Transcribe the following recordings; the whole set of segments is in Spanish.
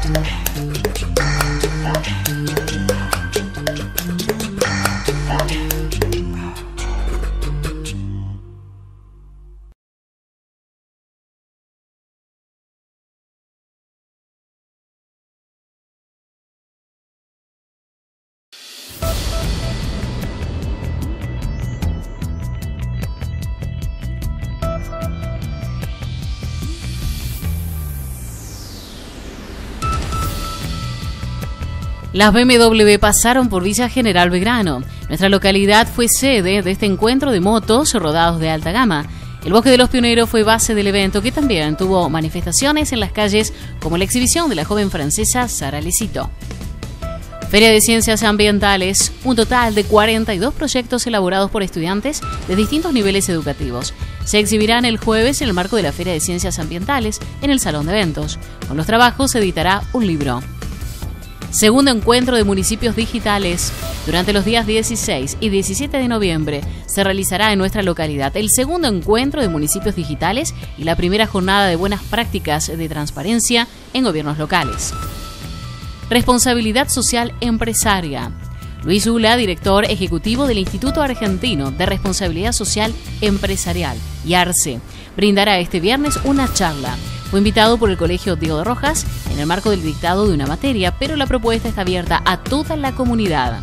Las BMW pasaron por Villa General Belgrano. Nuestra localidad fue sede de este encuentro de motos rodados de alta gama. El Bosque de los Pioneros fue base del evento, que también tuvo manifestaciones en las calles, como la exhibición de la joven francesa Sara Lecito. Feria de Ciencias Ambientales, un total de 42 proyectos elaborados por estudiantes de distintos niveles educativos. Se exhibirán el jueves en el marco de la Feria de Ciencias Ambientales en el Salón de Eventos. Con los trabajos se editará un libro. Segundo encuentro de municipios digitales. Durante los días 16 y 17 de noviembre se realizará en nuestra localidad el segundo encuentro de municipios digitales y la primera jornada de buenas prácticas de transparencia en gobiernos locales. Responsabilidad social empresaria. Luis Ula, director ejecutivo del Instituto Argentino de Responsabilidad Social Empresarial, IARCE, brindará este viernes una charla. Fue invitado por el Colegio Diego de Rojas en el marco del dictado de una materia, pero la propuesta está abierta a toda la comunidad.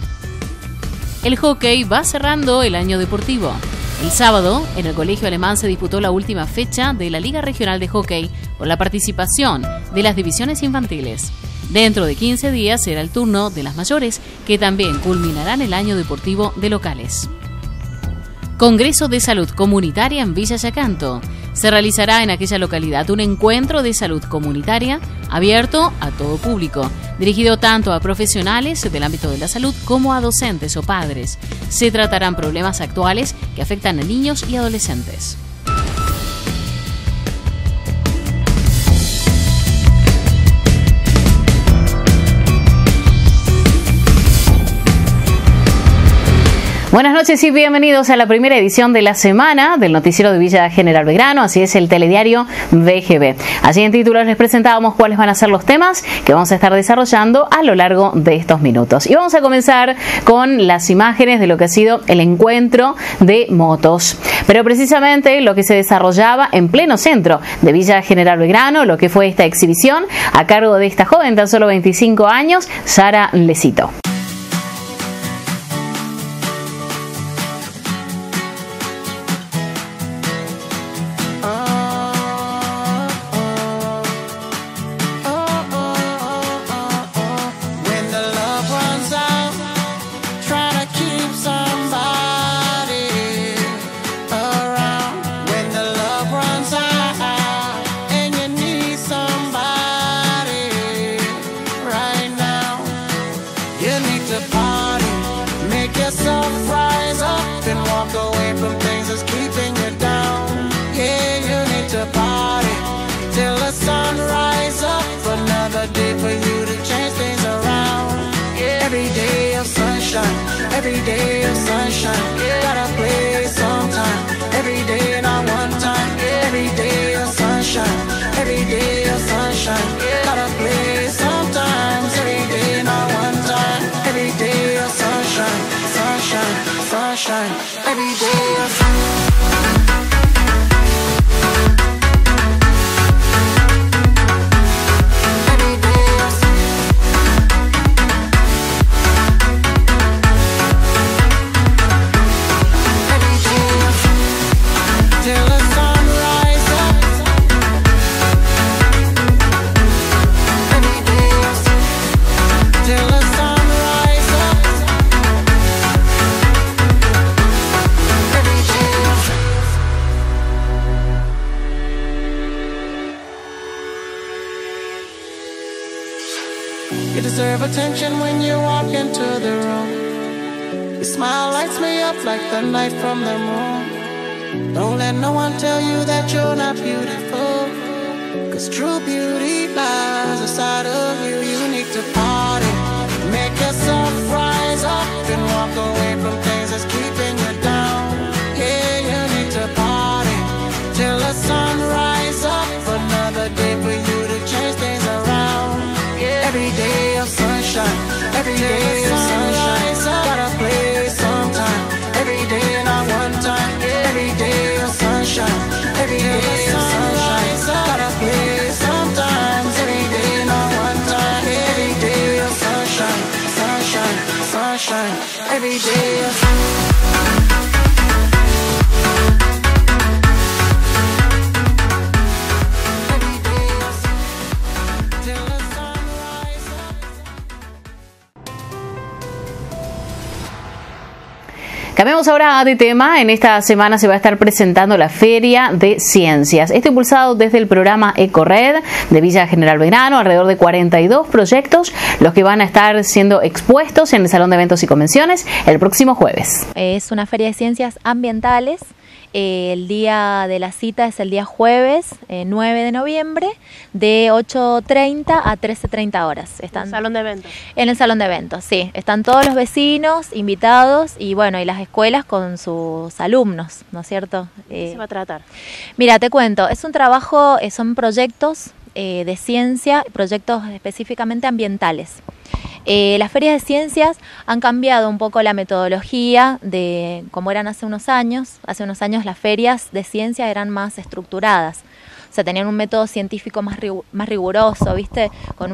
El hockey va cerrando el año deportivo. El sábado, en el Colegio Alemán se disputó la última fecha de la Liga Regional de Hockey con la participación de las divisiones infantiles. Dentro de 15 días será el turno de las mayores, que también culminarán el año deportivo de locales. Congreso de Salud Comunitaria en Villa Yacanto. Se realizará en aquella localidad un encuentro de salud comunitaria abierto a todo público, dirigido tanto a profesionales del ámbito de la salud como a docentes o padres. Se tratarán problemas actuales que afectan a niños y adolescentes. Buenas noches y bienvenidos a la primera edición de la semana del noticiero de Villa General Belgrano, así es el telediario VGB. Allí en títulos les presentábamos cuáles van a ser los temas que vamos a estar desarrollando a lo largo de estos minutos. Y vamos a comenzar con las imágenes de lo que ha sido el encuentro de motos. Pero precisamente lo que se desarrollaba en pleno centro de Villa General Belgrano, lo que fue esta exhibición a cargo de esta joven, tan solo 25 años, Sara Lecito. Every day of sunshine, gotta play sometime. Every day, not one time. Every day of sunshine, every day of sunshine, gotta play sometimes. Every day, not one time. Every day of sunshine, sunshine, sunshine. Every day of sunshine. You deserve attention when you walk into the room. Your smile lights me up like the light from the moon. Don't let no one tell you that you're not beautiful, 'cause true beauty lies inside of you. You need to party, make yourself rise up and walk away from things that's keeping you down. Yeah, you need to party till the sun rises up. Another day for you to change things around. Yeah. every day. Cambiamos ahora de tema. En esta semana se va a estar presentando la Feria de Ciencias. Esto impulsado desde el programa EcoRed de Villa General Belgrano. Alrededor de 42 proyectos los que van a estar siendo expuestos en el Salón de Eventos y Convenciones el próximo jueves. Es una feria de ciencias ambientales. El día de la cita es el día jueves 9 de noviembre de 8:30 a 13:30 horas. ¿En el salón de eventos? En el salón de eventos, sí. Están todos los vecinos invitados y bueno, y las escuelas con sus alumnos, ¿no es cierto? ¿Qué se va a tratar? Mira, te cuento, es un trabajo, son proyectos de ciencia, proyectos específicamente ambientales. Las ferias de ciencias han cambiado un poco la metodología de como eran hace unos años. Hace unos años las ferias de ciencia eran más estructuradas. O sea, tenían un método científico más riguroso, ¿viste? Con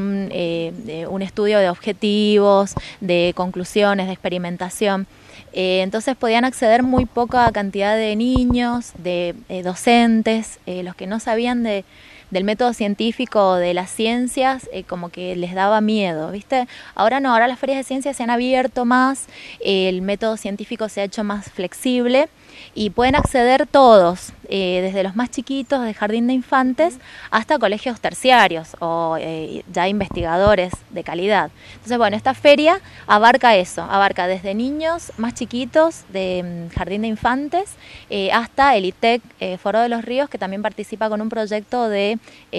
un estudio de objetivos, de conclusiones, de experimentación. Entonces podían acceder muy poca cantidad de niños, de docentes, los que no sabían del método científico, de las ciencias, como que les daba miedo, ¿viste? Ahora no, ahora las ferias de ciencias se han abierto más, el método científico se ha hecho más flexible y pueden acceder todos, desde los más chiquitos de jardín de infantes hasta colegios terciarios o ya investigadores de calidad. Entonces, bueno, esta feria abarca eso, abarca desde niños más chiquitos de jardín de infantes hasta el ITEC Foro de los Ríos, que también participa con un proyecto de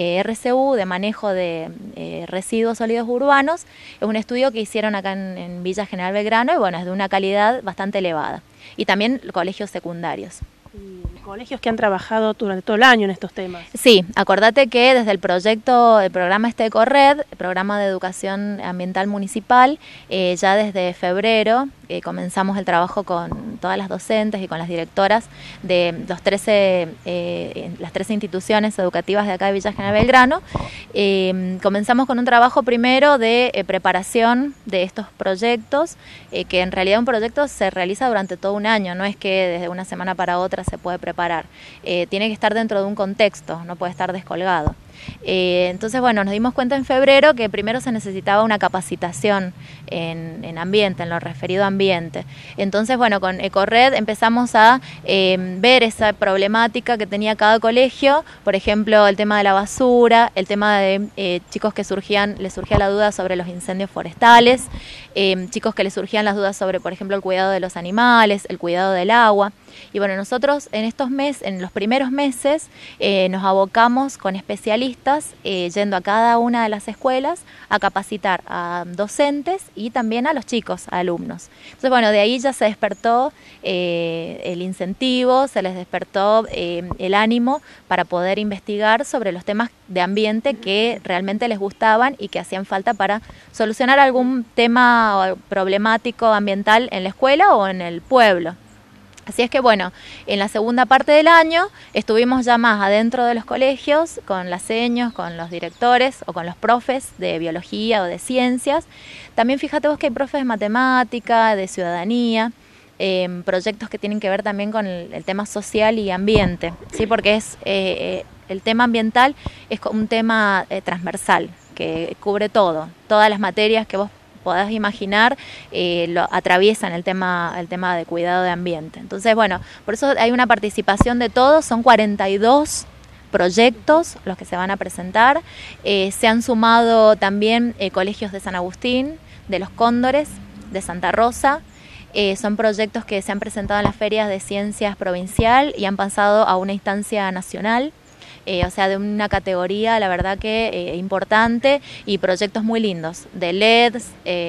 RCU, de manejo de residuos sólidos urbanos. Es un estudio que hicieron acá en Villa General Belgrano y bueno, es de una calidad bastante elevada. Y también colegios secundarios. Y colegios que han trabajado durante todo el año en estos temas. Sí, acordate que desde el programa EcoRed, el programa de educación ambiental municipal, ya desde febrero comenzamos el trabajo con todas las docentes y con las directoras de las 13 instituciones educativas de acá de Villa General Belgrano. Comenzamos con un trabajo primero de preparación de estos proyectos, que en realidad un proyecto se realiza durante todo un año, no es que desde una semana para otra se puede preparar. Tiene que estar dentro de un contexto, no puede estar descolgado. Entonces, bueno, nos dimos cuenta en febrero que primero se necesitaba una capacitación en ambiente, en lo referido a ambiente. Entonces, bueno, con EcoRed empezamos a ver esa problemática que tenía cada colegio, por ejemplo, el tema de la basura, el tema de chicos que les surgía la duda sobre los incendios forestales, chicos que les surgían las dudas sobre, por ejemplo, el cuidado de los animales, el cuidado del agua. Y bueno, nosotros en los primeros meses nos abocamos con especialistas yendo a cada una de las escuelas a capacitar a docentes y también a los chicos, a alumnos. Entonces, bueno, de ahí ya se despertó el incentivo, se les despertó el ánimo para poder investigar sobre los temas de ambiente que realmente les gustaban y que hacían falta para solucionar algún tema problemático ambiental en la escuela o en el pueblo. Así es que bueno, en la segunda parte del año estuvimos ya más adentro de los colegios, con las seños, con los directores o con los profes de biología o de ciencias. También fíjate vos que hay profes de matemática, de ciudadanía, proyectos que tienen que ver también con el tema social y ambiente, ¿sí? Porque el tema ambiental es un tema transversal, que cubre todas las materias que vos podás imaginar, lo atraviesan el tema de cuidado de ambiente. Entonces, bueno, por eso hay una participación de todos, son 42 proyectos los que se van a presentar. Se han sumado también colegios de San Agustín, de los Cóndores, de Santa Rosa. Son proyectos que se han presentado en las ferias de ciencias provincial y han pasado a una instancia nacional. O sea, de una categoría, la verdad que importante, y proyectos muy lindos, de LEDs,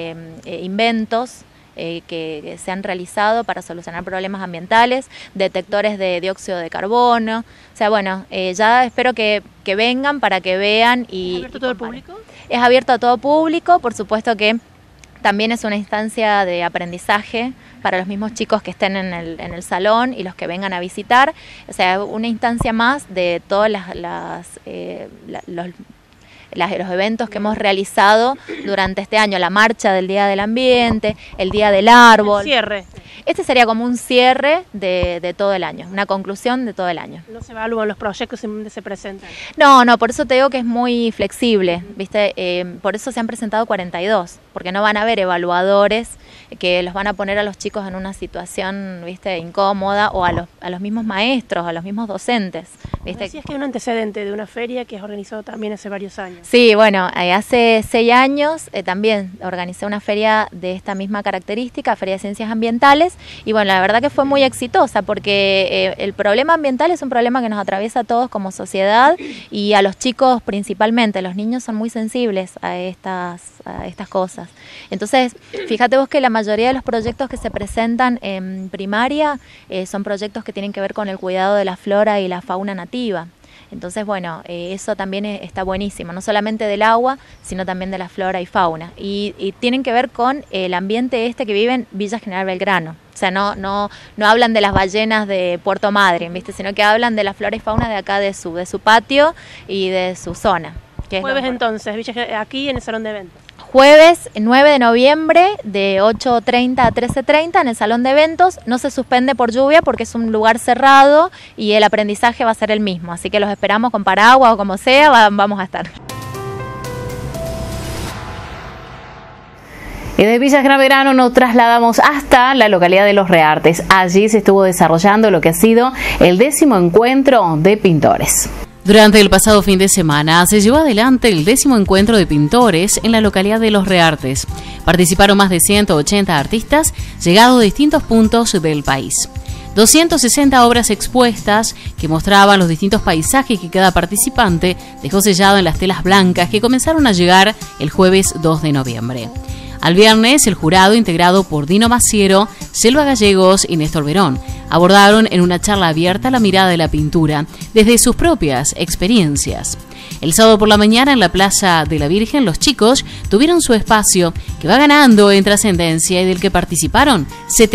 inventos que se han realizado para solucionar problemas ambientales, detectores de dióxido de carbono. O sea, bueno, ya espero que vengan para que vean. ¿Es abierto a todo el público? Es abierto a todo público, por supuesto que también es una instancia de aprendizaje para los mismos chicos que estén en el salón y los que vengan a visitar. O sea, una instancia más de todas los eventos que hemos realizado durante este año, la marcha del Día del Ambiente, el Día del Árbol. El cierre. Este sería como un cierre de todo el año, una conclusión de todo el año. No se evalúan los proyectos donde se presentan. No, por eso te digo que es muy flexible, ¿viste? Por eso se han presentado 42, porque no van a haber evaluadores que los van a poner a los chicos en una situación, ¿viste?, incómoda, o a los mismos maestros, a los mismos docentes, ¿viste? Decías que hay un antecedente de una feria que has organizado también hace varios años. Sí, bueno, hace 6 años también organicé una feria de esta misma característica, Feria de Ciencias Ambientales, y bueno, la verdad que fue muy exitosa porque el problema ambiental es un problema que nos atraviesa a todos como sociedad y a los chicos principalmente. Los niños son muy sensibles a estas cosas. Entonces, fíjate vos que la mayoría de los proyectos que se presentan en primaria son proyectos que tienen que ver con el cuidado de la flora y la fauna nativa. Entonces, bueno, eso también está buenísimo, no solamente del agua, sino también de la flora y fauna. Y tienen que ver con el ambiente que vive en Villa General Belgrano. O sea, no hablan de las ballenas de Puerto Madryn, ¿viste?, sino que hablan de la flora y fauna de acá, de su patio y de su zona. Jueves entonces, aquí en el Salón de Eventos. Jueves 9 de noviembre de 8:30 a 13:30 en el Salón de Eventos. No se suspende por lluvia porque es un lugar cerrado y el aprendizaje va a ser el mismo. Así que los esperamos con paraguas o como sea, vamos a estar. Y de Villa General Belgrano nos trasladamos hasta la localidad de Los Reartes. Allí se estuvo desarrollando lo que ha sido el 10º encuentro de pintores. Durante el pasado fin de semana se llevó adelante el 10º encuentro de pintores en la localidad de Los Reartes. Participaron más de 180 artistas llegados de distintos puntos del país. 260 obras expuestas que mostraban los distintos paisajes que cada participante dejó sellado en las telas blancas que comenzaron a llegar el jueves 2 de noviembre. Al viernes, el jurado, integrado por Dino Maciero, Selva Gallegos y Néstor Verón, abordaron en una charla abierta la mirada de la pintura desde sus propias experiencias. El sábado por la mañana, en la Plaza de la Virgen, los chicos tuvieron su espacio, que va ganando en trascendencia y del que participaron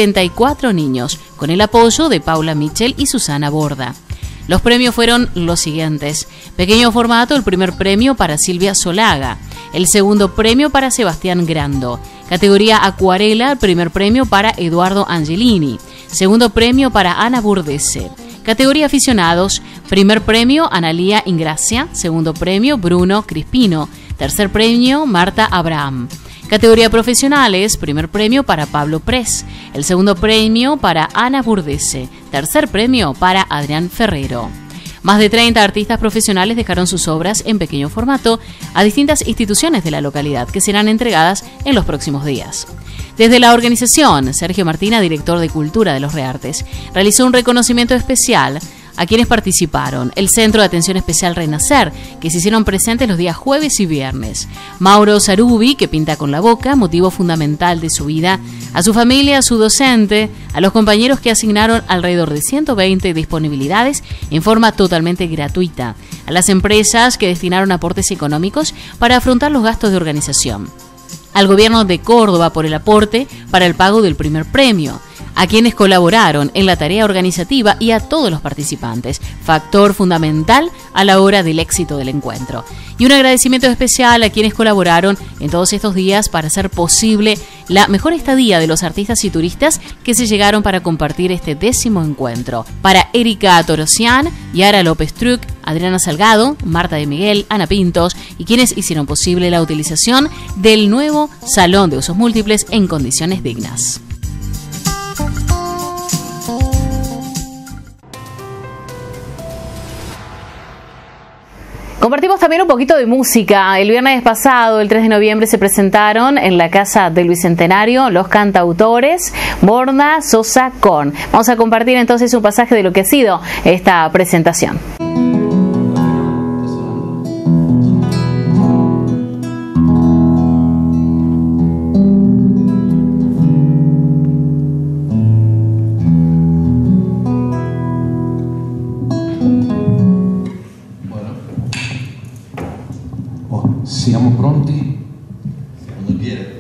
74 niños, con el apoyo de Paula Michel y Susana Borda. Los premios fueron los siguientes: pequeño formato, el primer premio para Silvia Solaga, el segundo premio para Sebastián Grando, categoría acuarela, el primer premio para Eduardo Angelini, segundo premio para Ana Burdese, categoría aficionados, primer premio Analía Ingracia, segundo premio Bruno Crispino, tercer premio Marta Abraham. Categoría profesionales, primer premio para Pablo Pres, el segundo premio para Ana Burdese, tercer premio para Adrián Ferrero. Más de 30 artistas profesionales dejaron sus obras en pequeño formato a distintas instituciones de la localidad que serán entregadas en los próximos días. Desde la organización, Sergio Martina, director de Cultura de Los Reartes, realizó un reconocimiento especial a quienes participaron: el Centro de Atención Especial Renacer, que se hicieron presentes los días jueves y viernes; Mauro Sarubi, que pinta con la boca, motivo fundamental de su vida; a su familia, a su docente; a los compañeros que asignaron alrededor de 120 disponibilidades en forma totalmente gratuita; a las empresas que destinaron aportes económicos para afrontar los gastos de organización; al gobierno de Córdoba por el aporte para el pago del primer premio; a quienes colaboraron en la tarea organizativa y a todos los participantes, factor fundamental a la hora del éxito del encuentro. Y un agradecimiento especial a quienes colaboraron en todos estos días para hacer posible la mejor estadía de los artistas y turistas que se llegaron para compartir este 10º encuentro. Para Erika Torosian, Yara López Truc, Adriana Salgado, Marta de Miguel, Ana Pintos y quienes hicieron posible la utilización del nuevo Salón de Usos Múltiples en condiciones dignas. Compartimos también un poquito de música. El viernes pasado, el 3 de noviembre, se presentaron en la Casa del Bicentenario los cantautores Borda, Sosa, Korn. Vamos a compartir entonces un pasaje de lo que ha sido esta presentación. Siamo pronti? Quando quiere.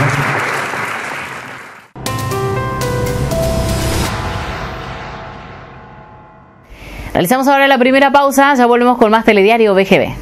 Gracias. Realizamos ahora la primera pausa, ya volvemos con más Telediario VGB.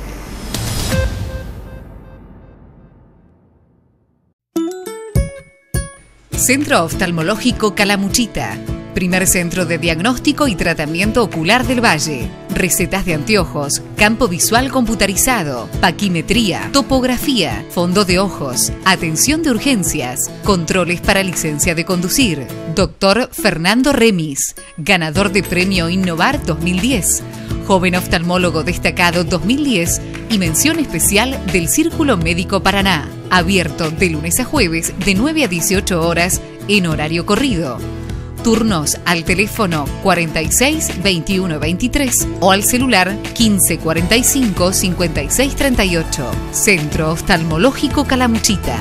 Centro Oftalmológico Calamuchita. Primer centro de diagnóstico y tratamiento ocular del Valle. Recetas de anteojos, campo visual computarizado, paquimetría, topografía, fondo de ojos, atención de urgencias, controles para licencia de conducir. Doctor Fernando Remis, ganador de Premio Innovar 2010. Joven oftalmólogo destacado 2010 y mención especial del Círculo Médico Paraná. Abierto de lunes a jueves de 9 a 18 horas en horario corrido. Turnos al teléfono 46 21 23 o al celular 15 45 56 38. Centro Oftalmológico Calamuchita.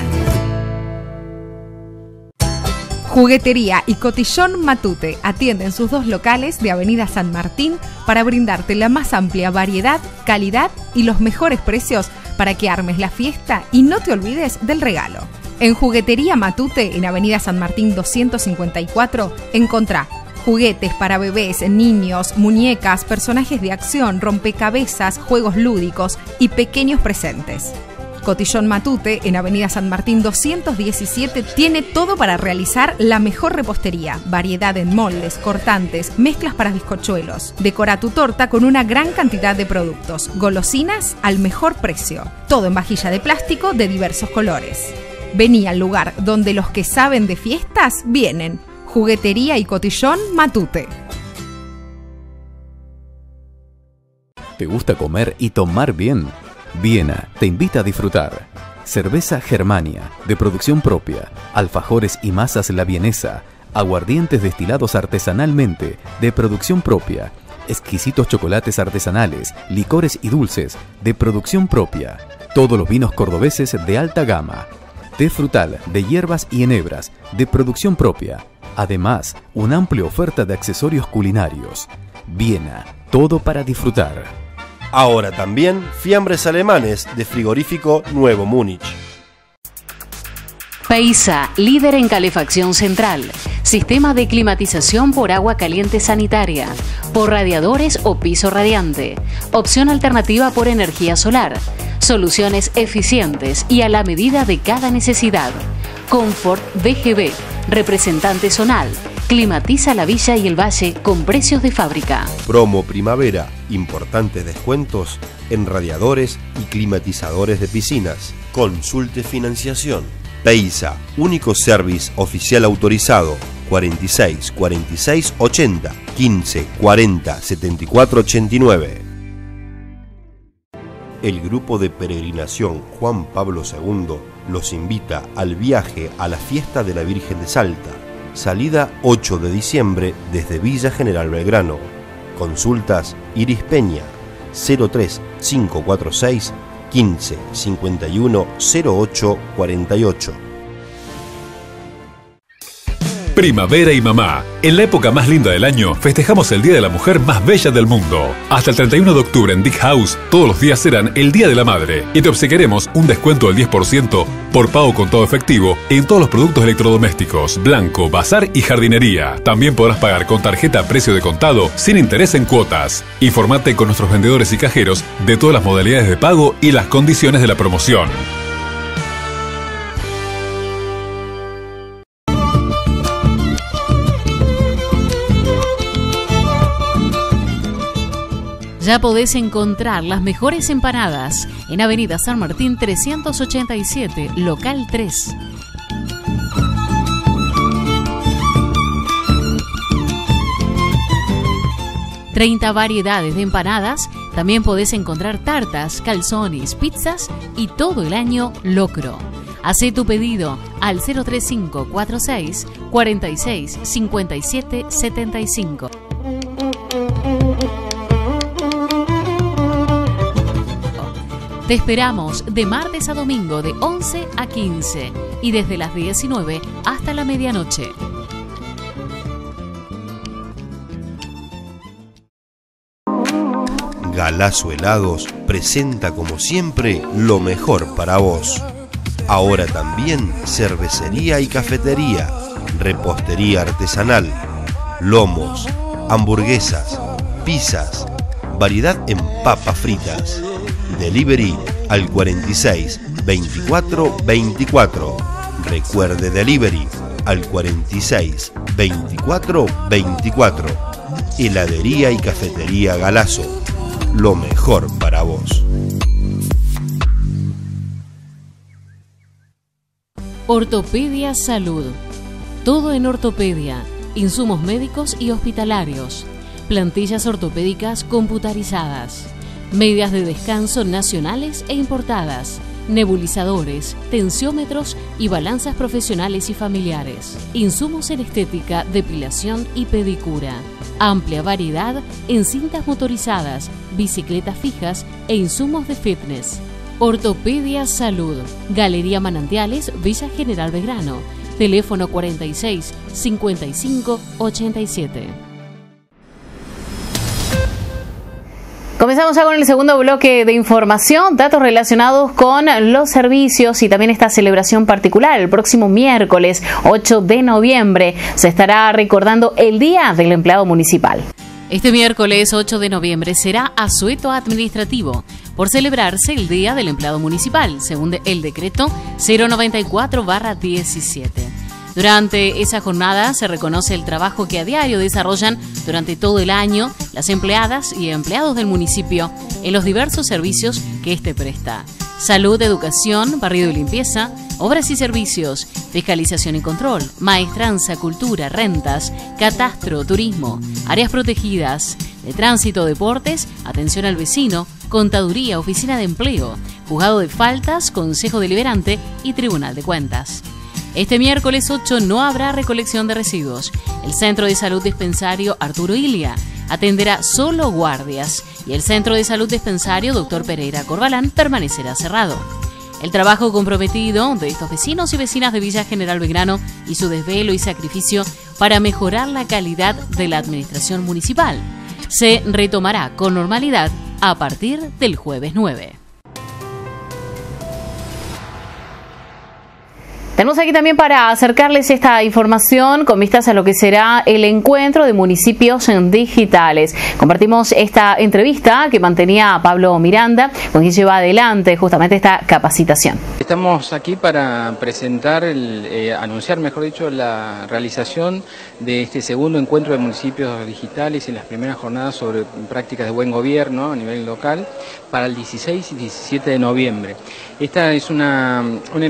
Juguetería y Cotillón Matute atienden sus dos locales de Avenida San Martín para brindarte la más amplia variedad, calidad y los mejores precios para que armes la fiesta y no te olvides del regalo. En Juguetería Matute, en Avenida San Martín 254, encontrá juguetes para bebés, niños, muñecas, personajes de acción, rompecabezas, juegos lúdicos y pequeños presentes. Cotillón Matute, en Avenida San Martín 217, tiene todo para realizar la mejor repostería, variedad en moldes, cortantes, mezclas para bizcochuelos. Decora tu torta con una gran cantidad de productos, golosinas al mejor precio, todo en vajilla de plástico de diversos colores. Vení al lugar donde los que saben de fiestas vienen. Juguetería y Cotillón Matute. ¿Te gusta comer y tomar bien? Viena te invita a disfrutar. Cerveza Germania, de producción propia, alfajores y masas La Vienesa, aguardientes destilados artesanalmente, de producción propia, exquisitos chocolates artesanales, licores y dulces, de producción propia, todos los vinos cordobeses de alta gama, té frutal, de hierbas y enebras, de producción propia. Además, una amplia oferta de accesorios culinarios. Viena, todo para disfrutar. Ahora también fiambres alemanes de frigorífico Nuevo Múnich. Peisa, líder en calefacción central. Sistema de climatización por agua caliente sanitaria, por radiadores o piso radiante. Opción alternativa por energía solar. Soluciones eficientes y a la medida de cada necesidad. Confort VGB, representante zonal. Climatiza la Villa y el Valle con precios de fábrica. Promo primavera, importantes descuentos en radiadores y climatizadores de piscinas. Consulte financiación. Peisa, único service oficial autorizado. 46 46 80 15 40 74 89. El grupo de peregrinación Juan Pablo II los invita al viaje a la fiesta de la Virgen de Salta. Salida 8 de diciembre desde Villa General Belgrano. Consultas Iris Peña 03546 15 51 08 48. Primavera y mamá. En la época más linda del año, festejamos el Día de la Mujer más bella del mundo. Hasta el 31 de octubre en Dick House, todos los días serán el Día de la Madre. Y te obsequiaremos un descuento del 10% por pago con todo efectivo en todos los productos electrodomésticos, blanco, bazar y jardinería. También podrás pagar con tarjeta a precio de contado, sin interés en cuotas. Informate con nuestros vendedores y cajeros de todas las modalidades de pago y las condiciones de la promoción. Ya podés encontrar las mejores empanadas en Avenida San Martín 387, local 3. ...30 variedades de empanadas... ...también podés encontrar tartas, calzones, pizzas... ...y todo el año locro. Hacé tu pedido al 03546 46 57 75. Te esperamos de martes a domingo de 11 a 15 y desde las 19 hasta la medianoche. Galazo Helados presenta como siempre lo mejor para vos. Ahora también cervecería y cafetería, repostería artesanal, lomos, hamburguesas, pizzas, variedad en papas fritas. Delivery al 46 24 24. Recuerde delivery al 46 24 24. Heladería y cafetería Galazo. Lo mejor para vos. Ortopedia Salud. Todo en ortopedia, insumos médicos y hospitalarios, plantillas ortopédicas computarizadas, medias de descanso nacionales e importadas, nebulizadores, tensiómetros y balanzas profesionales y familiares, insumos en estética, depilación y pedicura, amplia variedad en cintas motorizadas, bicicletas fijas e insumos de fitness. Ortopedia Salud, Galería Manantiales, Villa General Belgrano, teléfono 46 55 87. Comenzamos ya con el segundo bloque de información, datos relacionados con los servicios y también esta celebración particular. El próximo miércoles 8 de noviembre se estará recordando el Día del Empleado Municipal. Este miércoles 8 de noviembre será asueto administrativo por celebrarse el Día del Empleado Municipal, según el decreto 094/17. Durante esa jornada se reconoce el trabajo que a diario desarrollan durante todo el año las empleadas y empleados del municipio en los diversos servicios que éste presta: salud, educación, barrido y limpieza, obras y servicios, fiscalización y control, maestranza, cultura, rentas, catastro, turismo, áreas protegidas, de tránsito, deportes, atención al vecino, contaduría, oficina de empleo, juzgado de faltas, consejo deliberante y tribunal de cuentas. Este miércoles 8 no habrá recolección de residuos. El Centro de Salud Dispensario Arturo Ilia atenderá solo guardias y el Centro de Salud Dispensario Dr. Pereira Corbalán permanecerá cerrado. El trabajo comprometido de estos vecinos y vecinas de Villa General Belgrano y su desvelo y sacrificio para mejorar la calidad de la administración municipal se retomará con normalidad a partir del jueves 9. Tenemos aquí también para acercarles esta información con vistas a lo que será el encuentro de municipios digitales. Compartimos esta entrevista que mantenía Pablo Miranda, con quien lleva adelante justamente esta capacitación. Estamos aquí para presentar, anunciar mejor dicho, la realización de este segundo encuentro de municipios digitales en las primeras jornadas sobre prácticas de buen gobierno a nivel local para el 16 y 17 de noviembre. Esta es una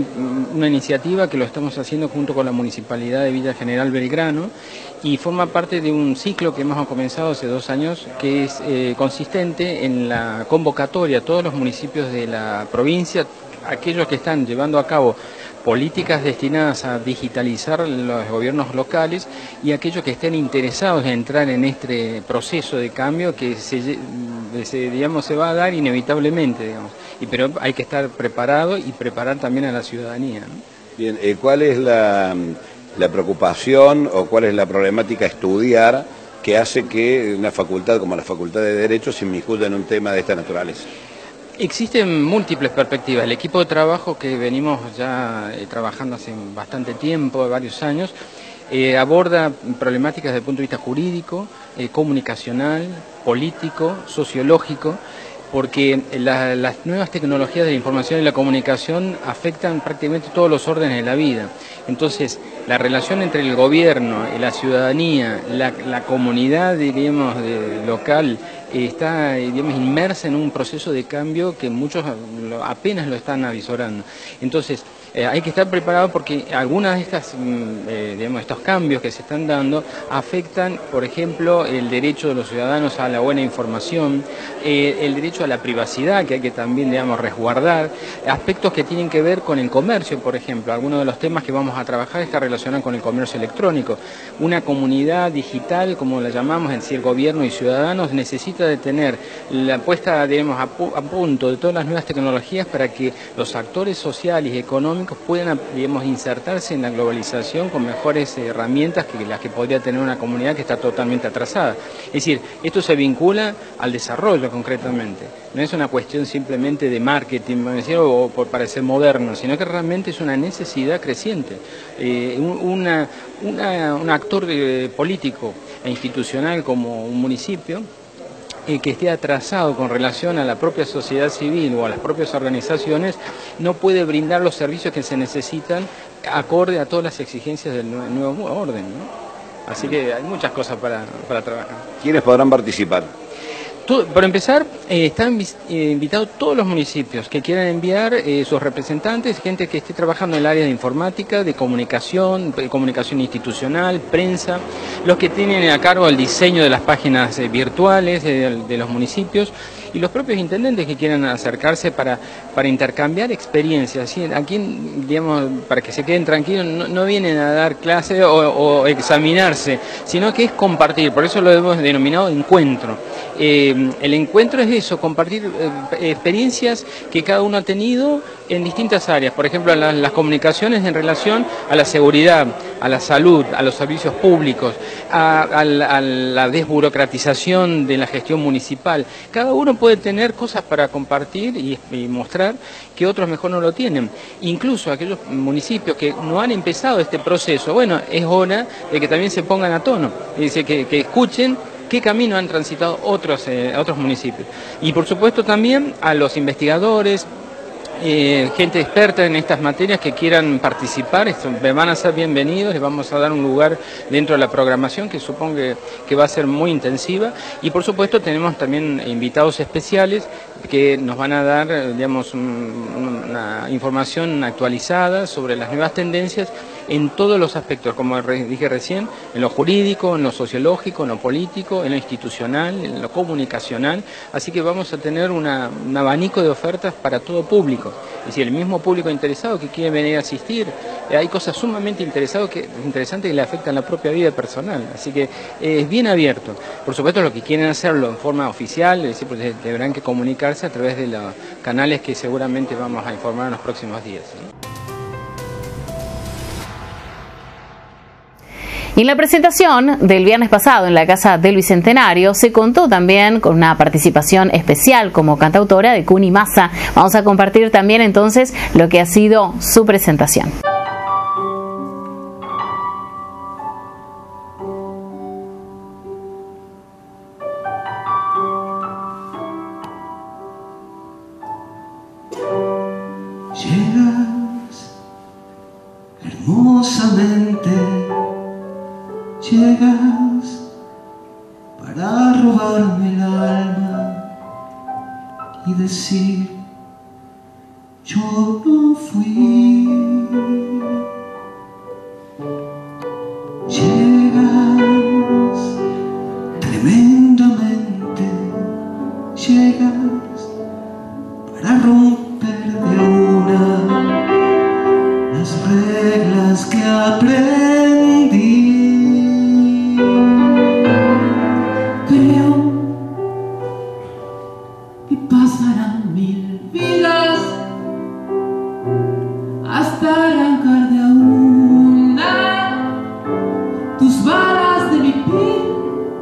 iniciativa que lo estamos haciendo junto con la Municipalidad de Villa General Belgrano y forma parte de un ciclo que hemos comenzado hace 2 años que es consistente en la convocatoria a todos los municipios de la provincia, aquellos que están llevando a cabo políticas destinadas a digitalizar los gobiernos locales y aquellos que estén interesados en entrar en este proceso de cambio que se va a dar inevitablemente, digamos. Pero hay que estar preparado y preparar también a la ciudadanía, ¿no? Bien, ¿cuál es la preocupación o cuál es la problemática a estudiar que hace que una facultad como la Facultad de Derecho se inmiscuya en un tema de esta naturaleza? Existen múltiples perspectivas. El equipo de trabajo que venimos ya trabajando hace bastante tiempo, varios años, aborda problemáticas desde el punto de vista jurídico, comunicacional, político, sociológico, porque las nuevas tecnologías de la información y la comunicación afectan prácticamente todos los órdenes de la vida. Entonces, la relación entre el gobierno, la ciudadanía, la comunidad, diríamos, local, está, digamos, inmersa en un proceso de cambio que muchos apenas lo están avisorando. Entonces, hay que estar preparado porque algunas de estas, estos cambios que se están dando afectan, por ejemplo, el derecho de los ciudadanos a la buena información, el derecho a la privacidad, que hay que también, resguardar, aspectos que tienen que ver con el comercio, por ejemplo. Algunos de los temas que vamos a trabajar está relacionado con el comercio electrónico. Una comunidad digital, como la llamamos, es decir, gobierno y ciudadanos, necesita de tener la puesta, a punto de todas las nuevas tecnologías para que los actores sociales y económicos económicos puedan, digamos, insertarse en la globalización con mejores herramientas que las que podría tener una comunidad que está totalmente atrasada. Es decir, esto se vincula al desarrollo concretamente. No es una cuestión simplemente de marketing, o por parecer moderno, sino que realmente es una necesidad creciente. Un actor político e institucional como un municipio que esté atrasado con relación a la propia sociedad civil o a las propias organizaciones, no puede brindar los servicios que se necesitan acorde a todas las exigencias del nuevo orden, ¿no? Así que hay muchas cosas para trabajar. ¿Quiénes podrán participar? Por empezar, están invitados todos los municipios que quieran enviar sus representantes, gente que esté trabajando en el área de informática, de comunicación institucional, prensa, los que tienen a cargo el diseño de las páginas virtuales de los municipios y los propios intendentes que quieran acercarse para intercambiar experiencias. ¿Sí? Aquí, digamos, para que se queden tranquilos, no vienen a dar clase o examinarse, sino que es compartir, por eso lo hemos denominado encuentro. El encuentro es eso, compartir experiencias que cada uno ha tenido en distintas áreas, por ejemplo, las comunicaciones en relación a la seguridad, a la salud, a los servicios públicos, a la desburocratización de la gestión municipal. Cada uno puede tener cosas para compartir y mostrar que otros mejor no lo tienen. Incluso aquellos municipios que no han empezado este proceso, bueno, es hora de que también se pongan a tono, es decir, que escuchen qué camino han transitado otros municipios. Y por supuesto también a los investigadores, gente experta en estas materias que quieran participar, van a ser bienvenidos, les vamos a dar un lugar dentro de la programación que supongo que va a ser muy intensiva. Y por supuesto tenemos también invitados especiales que nos van a dar, digamos, una información actualizada sobre las nuevas tendencias en todos los aspectos, como dije recién, en lo jurídico, en lo sociológico, en lo político, en lo institucional, en lo comunicacional. Así que vamos a tener un abanico de ofertas para todo público. Es decir, el mismo público interesado que quiere venir a asistir, hay cosas sumamente interesantes que le afectan la propia vida personal. Así que es bien abierto. Por supuesto, los que quieren hacerlo en forma oficial, es decir, pues deberán que comunicarse a través de los canales que seguramente vamos a informar en los próximos días, ¿no? Y en la presentación del viernes pasado en la Casa del Bicentenario se contó también con una participación especial como cantautora de Cuni Massa. Vamos a compartir también entonces lo que ha sido su presentación. Llegas hermosamente. Llegas para robarme el alma y decir, yo no fui. Llegas tremendamente, llegas para romper de una las reglas que aprendí. Pasarán 1000 vidas hasta arrancar de a una tus balas de mi piel.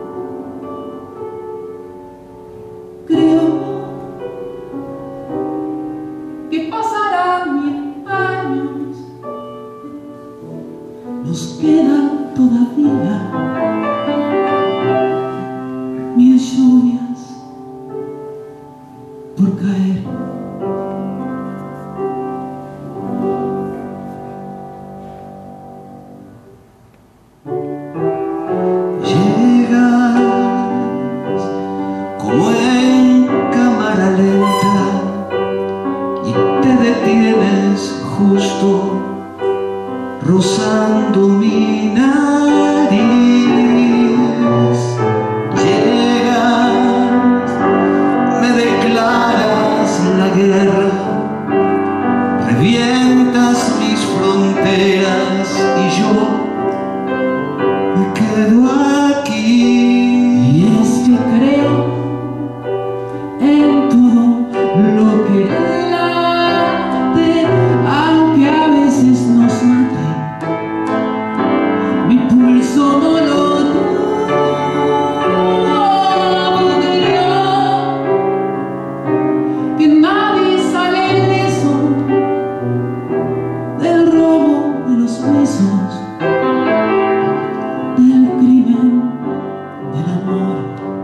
Creo que pasarán 1000 años, nos quedan todavía 1000 lluvias por caer. Llegas como en cámara lenta y te detienes justo rozando mi nariz. La guerra, revientas mis fronteras y yo me quedo aquí. Y es que creo en todo lo que late, aunque a los besos del crimen del amor.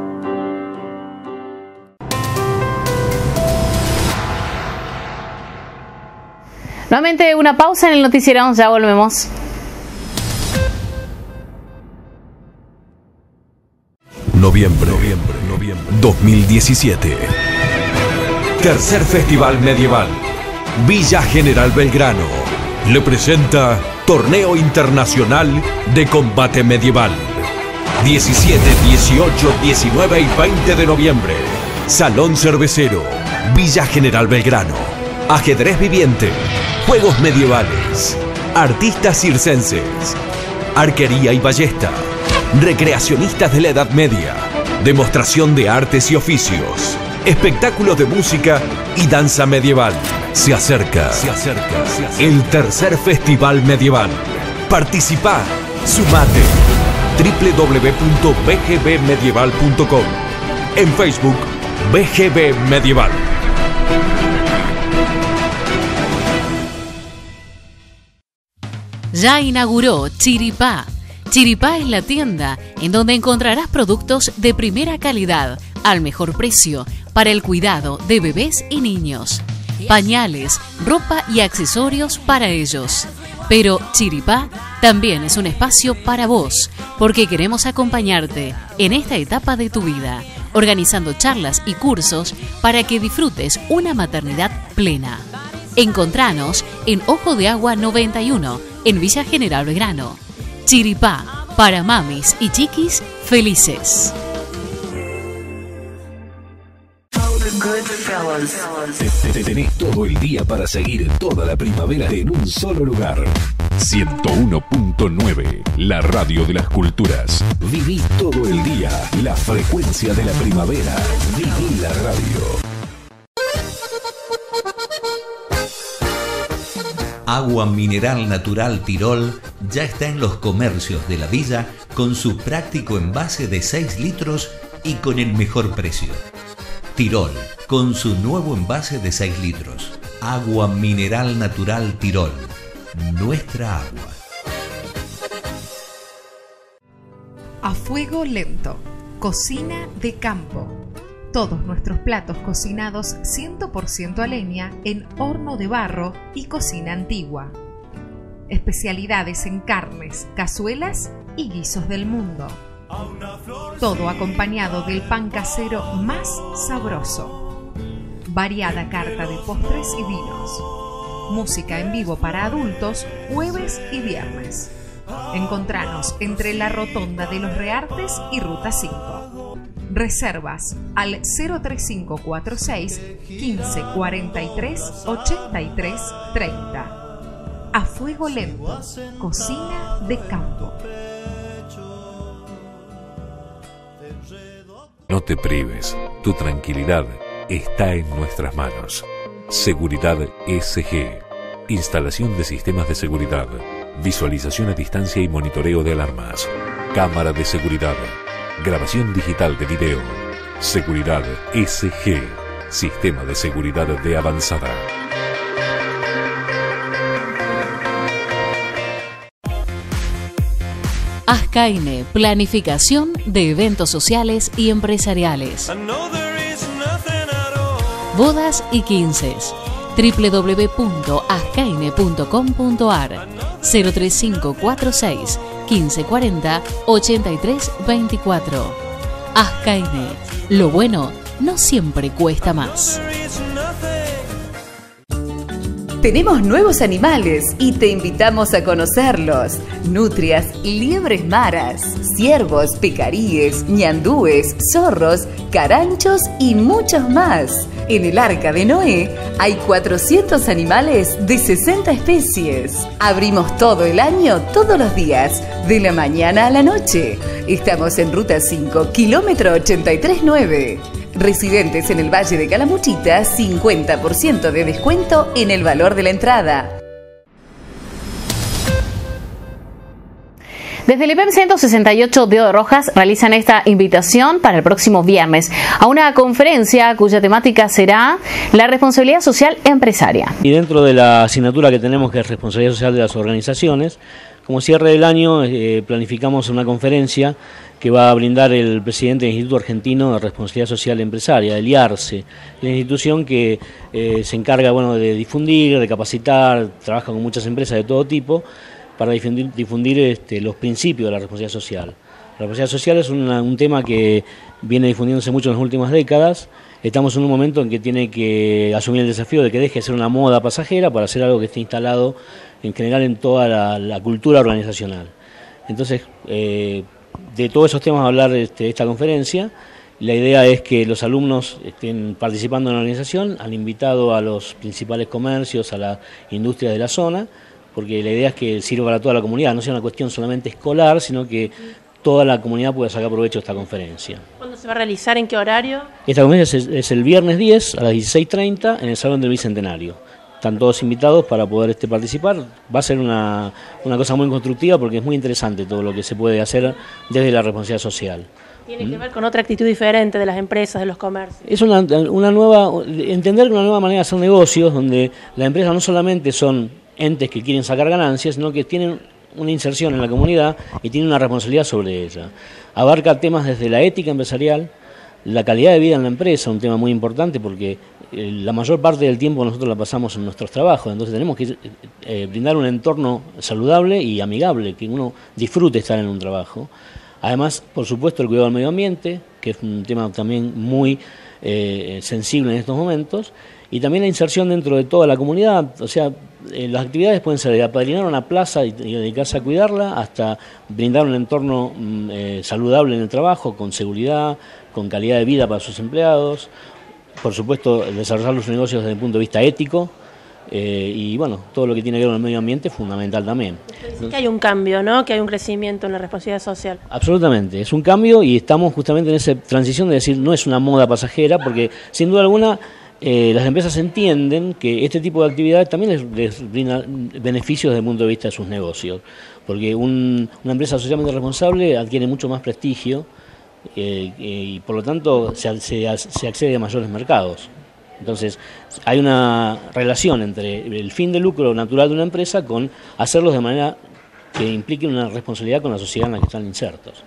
Nuevamente una pausa en el noticiero, ya volvemos. Noviembre 2017. Tercer Festival Medieval. Villa General Belgrano le presenta Torneo Internacional de Combate Medieval. 17, 18, 19 y 20 de noviembre. Salón Cervecero, Villa General Belgrano. Ajedrez viviente, juegos medievales, artistas circenses, arquería y ballesta, recreacionistas de la Edad Media, demostración de artes y oficios, espectáculos de música y danza medieval. Se acerca el tercer Festival Medieval. Participá, sumate. www.bgbmedieval.com. En Facebook, BGB Medieval. Ya inauguró Chiripá. Chiripá es la tienda en donde encontrarás productos de primera calidad al mejor precio para el cuidado de bebés y niños. Pañales, ropa y accesorios para ellos. Pero Chiripá también es un espacio para vos, porque queremos acompañarte en esta etapa de tu vida, organizando charlas y cursos para que disfrutes una maternidad plena. Encontranos en Ojo de Agua 91, en Villa General Belgrano. Chiripá, para mamis y chiquis felices. Tenés todo el día para seguir toda la primavera en un solo lugar. 101.9, la radio de las culturas. Viví todo el día la frecuencia de la primavera. Viví la radio. Agua mineral natural Tirol ya está en los comercios de la villa con su práctico envase de 6 litros y con el mejor precio. Tirol, con su nuevo envase de 6 litros. Agua mineral natural Tirol. Nuestra agua. A fuego lento. Cocina de campo. Todos nuestros platos cocinados 100% a leña en horno de barro y cocina antigua. Especialidades en carnes, cazuelas y guisos del mundo. Todo acompañado del pan casero más sabroso. Variada carta de postres y vinos. Música en vivo para adultos, jueves y viernes. Encontranos entre la Rotonda de los Reartes y Ruta 5. Reservas al 03546 15 43 83 30. A fuego lento. Cocina de campo. No te prives, tu tranquilidad está en nuestras manos. Seguridad SG. Instalación de sistemas de seguridad. Visualización a distancia y monitoreo de alarmas. Cámara de seguridad. Grabación digital de video. Seguridad SG. Sistema de seguridad de avanzada. Ascaine, planificación de eventos sociales y empresariales. Bodas y 15. www.ascaine.com.ar 03546 1540 8324. Ascaine, lo bueno no siempre cuesta más. Tenemos nuevos animales y te invitamos a conocerlos. Nutrias, liebres maras, ciervos, pecaríes, ñandúes, zorros, caranchos y muchos más. En el Arca de Noé hay 400 animales de 60 especies. Abrimos todo el año, todos los días, de la mañana a la noche. Estamos en Ruta 5, kilómetro 839. Residentes en el Valle de Calamuchita, 50% de descuento en el valor de la entrada. Desde el IPEM 168 de Rojas realizan esta invitación para el próximo viernes a una conferencia cuya temática será la responsabilidad social empresaria. Y dentro de la asignatura que tenemos, que es responsabilidad social de las organizaciones, como cierre del año planificamos una conferencia que va a brindar el presidente del Instituto Argentino de Responsabilidad Social Empresaria, el IARCE, la institución que se encarga de difundir, de capacitar, trabaja con muchas empresas de todo tipo para difundir los principios de la responsabilidad social. La responsabilidad social es un tema que viene difundiéndose mucho en las últimas décadas. Estamos en un momento en que tiene que asumir el desafío de que deje de ser una moda pasajera para hacer algo que esté instalado en general en toda la cultura organizacional. Entonces, de todos esos temas va a hablar esta conferencia. La idea es que los alumnos estén participando en la organización, han invitado a los principales comercios, a las industrias de la zona, porque la idea es que sirva para toda la comunidad, no sea una cuestión solamente escolar, sino que toda la comunidad pueda sacar provecho de esta conferencia. ¿Cuándo se va a realizar? ¿En qué horario? Esta conferencia es el viernes 10 a las 16:30 en el Salón del Bicentenario. Están todos invitados para poder participar. Va a ser una cosa muy constructiva porque es muy interesante todo lo que se puede hacer desde la responsabilidad social. Tiene que ver con otra actitud diferente de las empresas, de los comercios. Es entender una nueva manera de hacer negocios, donde las empresas no solamente son entes que quieren sacar ganancias, sino que tienen una inserción en la comunidad y tienen una responsabilidad sobre ella. Abarca temas desde la ética empresarial, la calidad de vida en la empresa, un tema muy importante porque la mayor parte del tiempo nosotros la pasamos en nuestros trabajos, entonces tenemos que brindar un entorno saludable y amigable, que uno disfrute estar en un trabajo. Además, por supuesto, el cuidado del medio ambiente, que es un tema también muy sensible en estos momentos, y también la inserción dentro de toda la comunidad. O sea, las actividades pueden ser de apadrinar una plaza y dedicarse a cuidarla, hasta brindar un entorno saludable en el trabajo, con seguridad, con calidad de vida para sus empleados. Por supuesto, desarrollar los negocios desde el punto de vista ético y todo lo que tiene que ver con el medio ambiente es fundamental también. Dice que hay un cambio, ¿no? Que hay un crecimiento en la responsabilidad social. Absolutamente, es un cambio y estamos justamente en esa transición de decir no es una moda pasajera, porque sin duda alguna las empresas entienden que este tipo de actividades también les brinda beneficios desde el punto de vista de sus negocios, porque una empresa socialmente responsable adquiere mucho más prestigio y por lo tanto se accede a mayores mercados. Entonces hay una relación entre el fin de lucro natural de una empresa con hacerlo de manera que implique una responsabilidad con la sociedad en la que están insertos.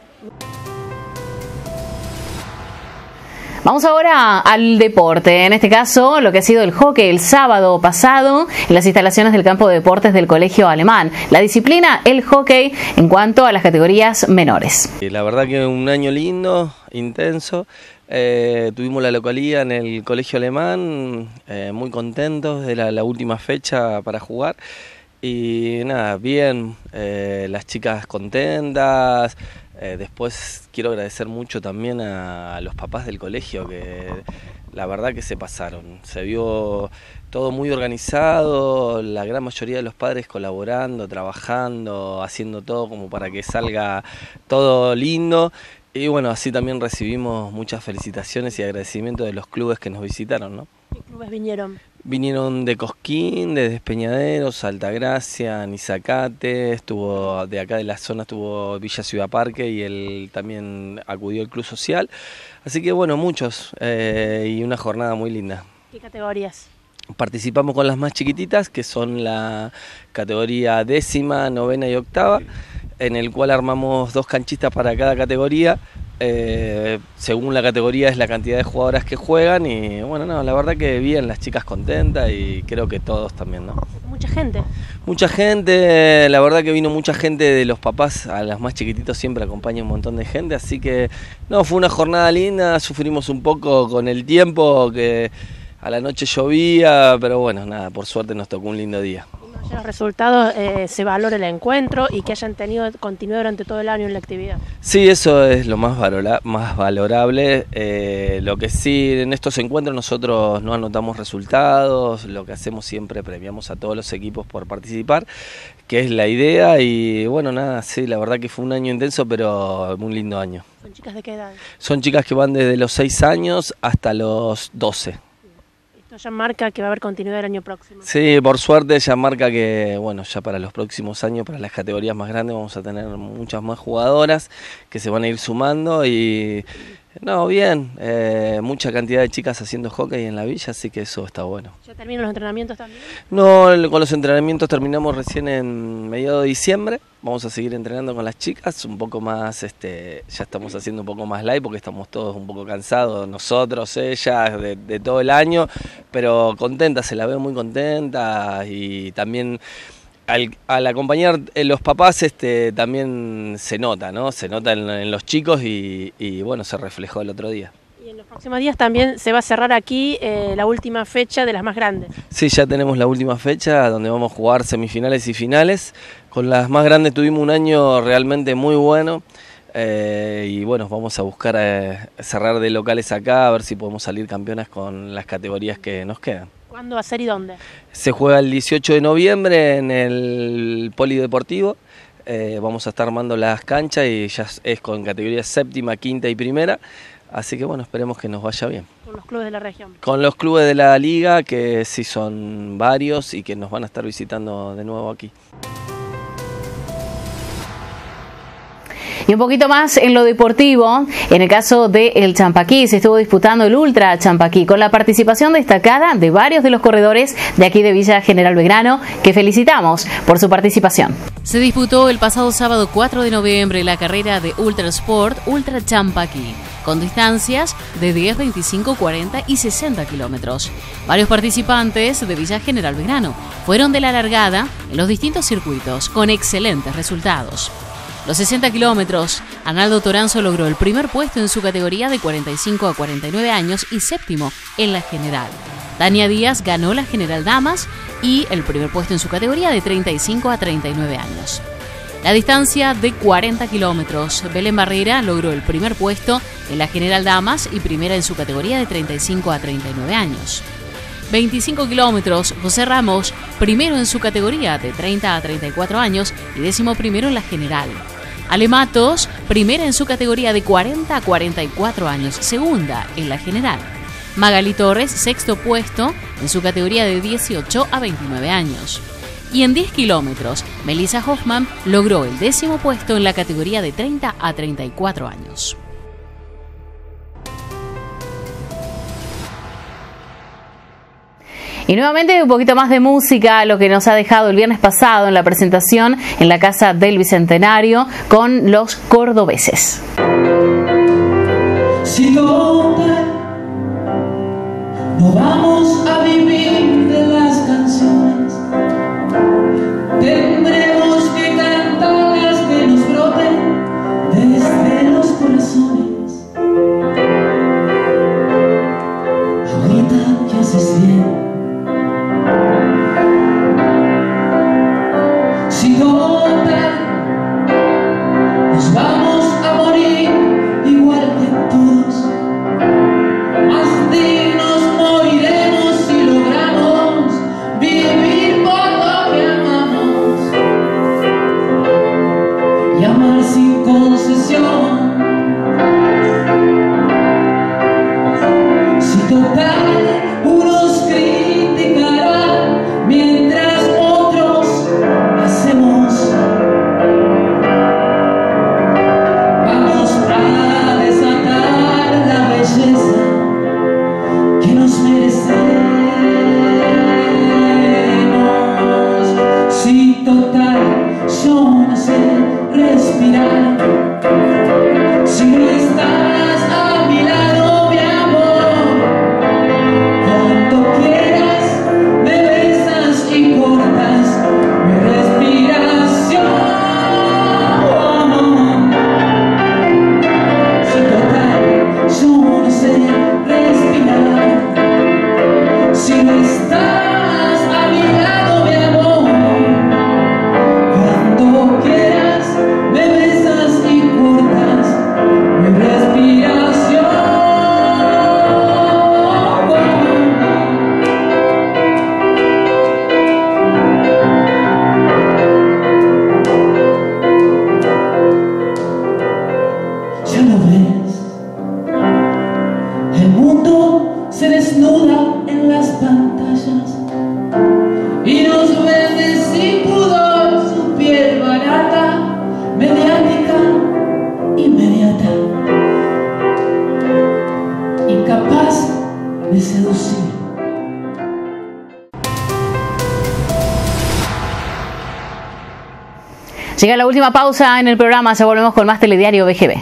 Vamos ahora al deporte, en este caso lo que ha sido el hockey el sábado pasado en las instalaciones del campo de deportes del Colegio Alemán. La disciplina, el hockey, en cuanto a las categorías menores. La verdad que un año lindo, intenso. Tuvimos la localía en el Colegio Alemán, muy contentos de la última fecha para jugar. Y nada, bien, las chicas contentas. Después quiero agradecer mucho también a los papás del colegio, que la verdad que se pasaron. Se vio todo muy organizado, la gran mayoría de los padres colaborando, trabajando, haciendo todo como para que salga todo lindo. Y bueno, así también recibimos muchas felicitaciones y agradecimientos de los clubes que nos visitaron, ¿no? ¿Qué clubes vinieron? Vinieron de Cosquín, de Despeñaderos, Altagracia, Nizacate, estuvo de acá de la zona, estuvo Villa Ciudad Parque y también acudió el Club Social. Así que bueno, muchos y una jornada muy linda. ¿Qué categorías? Participamos con las más chiquititas, que son la categoría 10ª, 9ª y 8ª, en el cual armamos 2 canchitas para cada categoría. Según la categoría es la cantidad de jugadoras que juegan y bueno, no, la verdad que bien, las chicas contentas y creo que todos también, ¿no? Mucha gente. Mucha gente, la verdad que vino mucha gente de los papás, a las más chiquititos siempre acompaña un montón de gente, así que no, fue una jornada linda, sufrimos un poco con el tiempo, que a la noche llovía, pero bueno, nada, por suerte nos tocó un lindo día. Los resultados se valora el encuentro y que hayan tenido continuidad durante todo el año en la actividad. Sí, eso es lo más valorable. Lo que sí, en estos encuentros nosotros no anotamos resultados, lo que hacemos siempre premiamos a todos los equipos por participar, que es la idea y bueno, nada, sí, la verdad que fue un año intenso, pero un lindo año. ¿Son chicas de qué edad? Son chicas que van desde los 6 años hasta los 12. Eso ya marca que va a haber continuidad el año próximo. Sí, por suerte ya marca que, bueno, ya para los próximos años, para las categorías más grandes, vamos a tener muchas más jugadoras que se van a ir sumando y, no, bien, mucha cantidad de chicas haciendo hockey en la villa, así que eso está bueno. ¿Ya terminan los entrenamientos también? No, con los entrenamientos terminamos recién en mediados de diciembre. Vamos a seguir entrenando con las chicas, un poco más, ya estamos haciendo un poco más live porque estamos todos un poco cansados, nosotros, ellas, de todo el año, pero contenta, se la veo muy contenta y también al acompañar los papás también se nota, ¿no? Se nota en los chicos y bueno, se reflejó el otro día. Y en los próximos días también se va a cerrar aquí la última fecha de las más grandes. Sí, ya tenemos la última fecha donde vamos a jugar semifinales y finales. Con las más grandes tuvimos un año realmente muy bueno y bueno, vamos a buscar cerrar de locales acá, a ver si podemos salir campeonas con las categorías que nos quedan. ¿Cuándo va a ser y dónde? Se juega el 18 de noviembre en el Polideportivo. Vamos a estar armando las canchas y ya es con categorías séptima, quinta y primera. Así que bueno, esperemos que nos vaya bien. ¿Con los clubes de la región? Con los clubes de la liga, que sí son varios y que nos van a estar visitando de nuevo aquí. Y un poquito más en lo deportivo, en el caso del Champaquí, se estuvo disputando el Ultra Champaquí con la participación destacada de varios de los corredores de aquí de Villa General Belgrano, que felicitamos por su participación. Se disputó el pasado sábado 4 de noviembre la carrera de Ultra Sport Ultra Champaquí, con distancias de 10, 25, 40 y 60 kilómetros. Varios participantes de Villa General Belgrano fueron de la largada en los distintos circuitos, con excelentes resultados. Los 60 kilómetros, Arnaldo Toranzo logró el primer puesto en su categoría de 45 a 49 años y séptimo en la general. Tania Díaz ganó la general damas y el primer puesto en su categoría de 35 a 39 años. La distancia de 40 kilómetros, Belén Barrera logró el primer puesto en la general damas y primera en su categoría de 35 a 39 años. 25 kilómetros, José Ramos, primero en su categoría de 30 a 34 años y 11º en la general. Ale Matos, primera en su categoría de 40 a 44 años, segunda en la general. Magali Torres, sexto puesto en su categoría de 18 a 29 años. Y en 10 kilómetros, Melissa Hoffman logró el 10º puesto en la categoría de 30 a 34 años. Y nuevamente un poquito más de música, lo que nos ha dejado el viernes pasado en la presentación en la Casa del Bicentenario con los cordobeses. Si total, no vamos a vivir de las canciones, tendremos que cantar las que nos broten desde los corazones. Ahorita que haces bien, si total, nos vamos a morir igual que todos. Más dignos moriremos si logramos vivir por lo que amamos y amar sin concesión. Si total, unos criticarán mientras otros hacemos. Vamos a desatar la belleza que nos merecemos. Si total, yo no sé respirar si no estás a mi lado, mi amor. Llega la última pausa en el programa, ya volvemos con más Telediario BGB.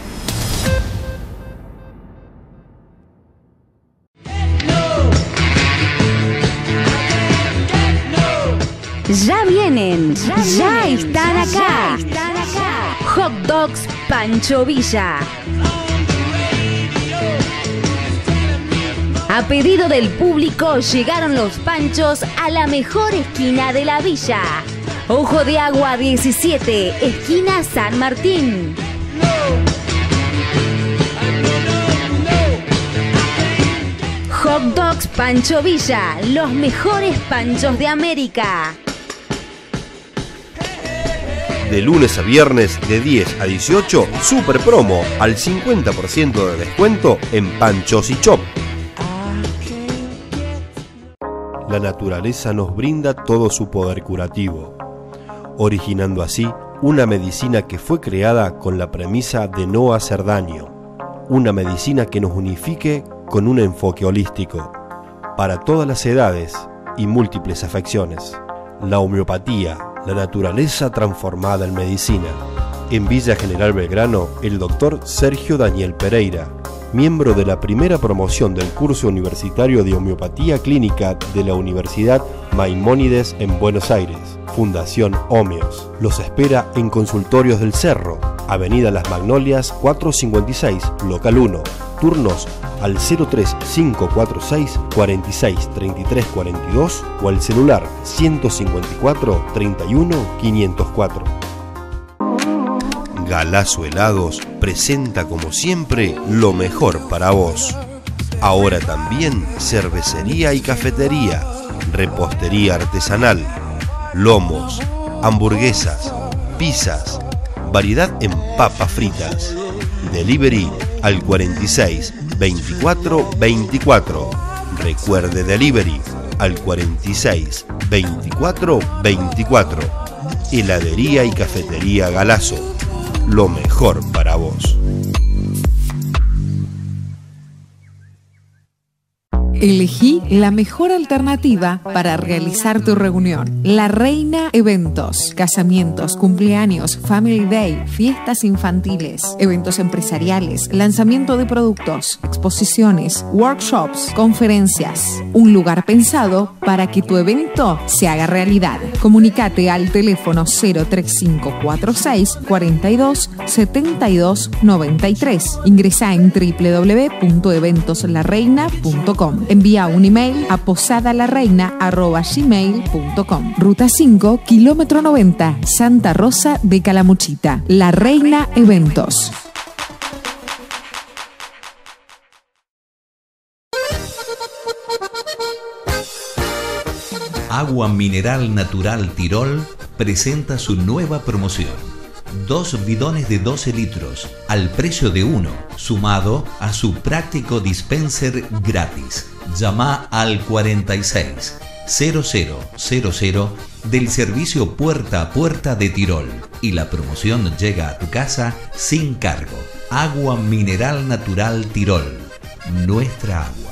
Ya vienen, ya están acá. Hot Dogs Pancho Villa. A pedido del público llegaron los panchos a la mejor esquina de la villa. Ojo de Agua 17, esquina San Martín. Hot Dogs Pancho Villa, los mejores panchos de América. De lunes a viernes de 10 a 18, super promo al 50% de descuento en Panchos y Chop. La naturaleza nos brinda todo su poder curativo, originando así una medicina que fue creada con la premisa de no hacer daño, una medicina que nos unifique con un enfoque holístico, para todas las edades y múltiples afecciones. La homeopatía, la naturaleza transformada en medicina. En Villa General Belgrano, el doctor Sergio Daniel Pereira, miembro de la primera promoción del curso universitario de homeopatía clínica de la Universidad Maimónides en Buenos Aires, Fundación Homeos. Los espera en Consultorios del Cerro, Avenida Las Magnolias 456, Local 1. Turnos al 03546 46 33 42 o al celular 154 31 504. Galazo Helados presenta como siempre lo mejor para vos. Ahora también cervecería y cafetería, repostería artesanal, lomos, hamburguesas, pizzas, variedad en papas fritas. Delivery al 46 24 24. Recuerde delivery al 46 24 24. Heladería y cafetería Galazo, lo mejor para vos. Elegí la mejor alternativa para realizar tu reunión. La Reina Eventos. Casamientos, cumpleaños, Family Day, fiestas infantiles, eventos empresariales, lanzamiento de productos, exposiciones, workshops, conferencias. Un lugar pensado para que tu evento se haga realidad. Comunícate al teléfono 03546 42 72 93. Ingresa en www.eventoslarreina.com. Envía un email a posadalarreina@gmail.com. Ruta 5, kilómetro 90, Santa Rosa de Calamuchita. La Reina Eventos. Agua Mineral Natural Tirol presenta su nueva promoción. 2 bidones de 12 litros al precio de uno, sumado a su práctico dispenser gratis. Llama al 46 0000 del servicio Puerta a Puerta de Tirol y la promoción llega a tu casa sin cargo. Agua Mineral Natural Tirol, nuestra agua.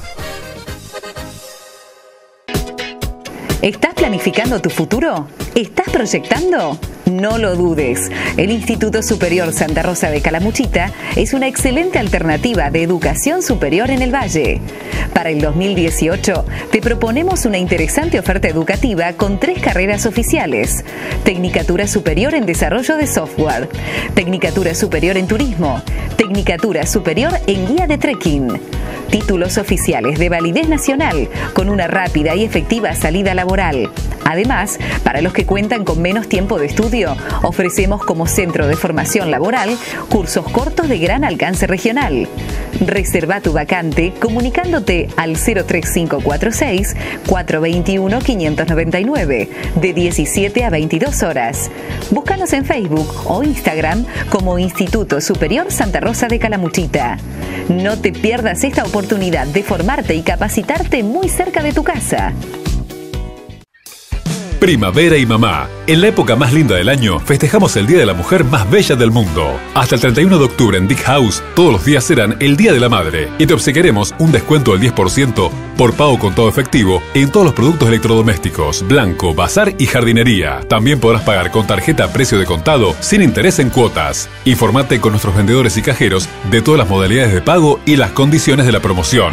¿Estás planificando tu futuro? ¿Estás proyectando? No lo dudes. El Instituto Superior Santa Rosa de Calamuchita es una excelente alternativa de educación superior en el Valle. Para el 2018 te proponemos una interesante oferta educativa con 3 carreras oficiales: Tecnicatura Superior en Desarrollo de Software, Tecnicatura Superior en Turismo, Tecnicatura Superior en Guía de Trekking. Títulos oficiales de validez nacional con una rápida y efectiva salida laboral. Además, para los que cuentan con menos tiempo de estudio, ofrecemos como centro de formación laboral cursos cortos de gran alcance regional. Reserva tu vacante comunicándote al 03546 421 599 de 17 a 22 horas. Búscanos en Facebook o Instagram como Instituto Superior Santa Rosa de Calamuchita. No te pierdas esta oportunidad de formarte y capacitarte muy cerca de tu casa. Primavera y mamá. En la época más linda del año, festejamos el Día de la Mujer más bella del mundo. Hasta el 31 de octubre en Dick House, todos los días serán el Día de la Madre y te obsequiaremos un descuento del 10% por pago con todo efectivo en todos los productos electrodomésticos, blanco, bazar y jardinería. También podrás pagar con tarjeta a precio de contado sin interés en cuotas. Informate con nuestros vendedores y cajeros de todas las modalidades de pago y las condiciones de la promoción.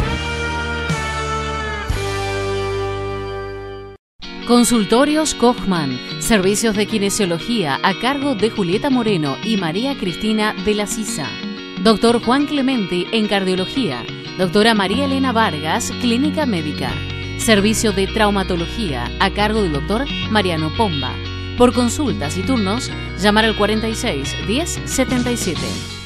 Consultorios Kochman, servicios de kinesiología a cargo de Julieta Moreno y María Cristina de la Sisa. Doctor Juan Clemente en cardiología. Doctora María Elena Vargas, clínica médica. Servicio de traumatología a cargo del doctor Mariano Pomba. Por consultas y turnos, llamar al 46 10 77.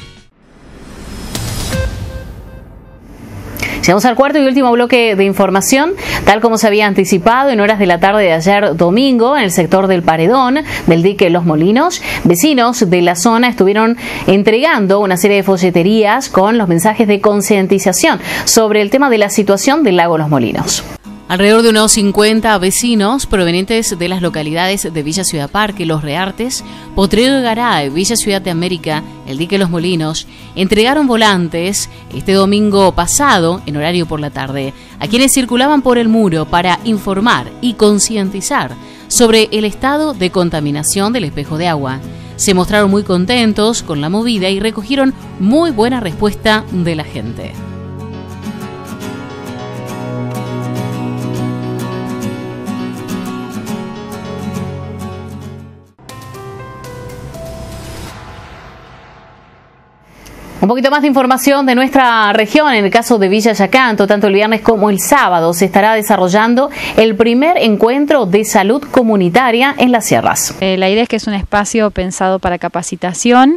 Llegamos al cuarto y último bloque de información. Tal como se había anticipado, en horas de la tarde de ayer domingo, en el sector del Paredón, del dique Los Molinos, vecinos de la zona estuvieron entregando una serie de folleterías con los mensajes de concientización sobre el tema de la situación del lago Los Molinos. Alrededor de unos 50 vecinos provenientes de las localidades de Villa Ciudad Parque, Los Reartes, Potrero de Garay, Villa Ciudad de América, el dique Los Molinos, entregaron volantes este domingo pasado, en horario por la tarde, a quienes circulaban por el muro para informar y concientizar sobre el estado de contaminación del espejo de agua. Se mostraron muy contentos con la movida y recogieron muy buena respuesta de la gente. Un poquito más de información de nuestra región. En el caso de Villa Yacanto, tanto el viernes como el sábado se estará desarrollando el primer encuentro de salud comunitaria en las sierras. La idea es que es un espacio pensado para capacitación,